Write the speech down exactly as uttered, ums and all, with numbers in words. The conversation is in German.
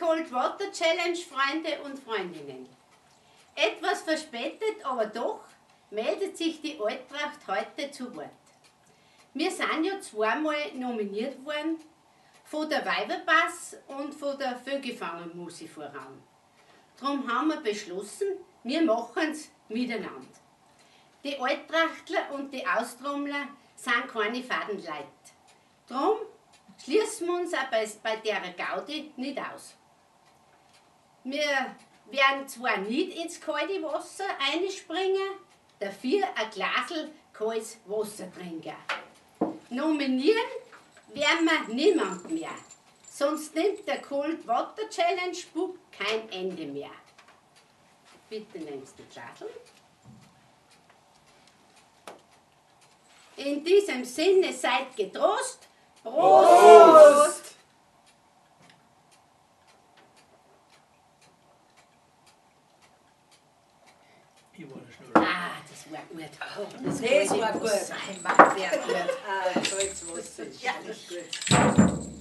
Cold Water Challenge, Freunde und Freundinnen. Etwas verspätet, aber doch meldet sich die Alttracht heute zu Wort. Wir sind ja zweimal nominiert worden, von der Weiberpass und von der Vögelfangermusik voran. Darum haben wir beschlossen, wir machen es miteinander. Die Alttrachtler und die Austrommler sind keine Fadenleute. Darum schließen wir uns auch bei, bei der Gaudi nicht aus. Wir werden zwar nicht ins kalte Wasser einspringen, dafür ein Glasl kaltes Wasser trinken. Nominieren werden wir niemand mehr, sonst nimmt der Cold Water Challenge Bub kein Ende mehr. Bitte nimmst du Glasl. In diesem Sinne seid getrost. Prost! Ich war schnell. Ah, das war gut. Oh, das, Das war gut. Nein, macht sehr gut. Ah, kaltes Wasser ist Ja. gut.